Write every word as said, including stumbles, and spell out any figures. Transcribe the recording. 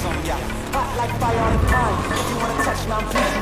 Hot like fire on the pine. If you wanna touch my feet,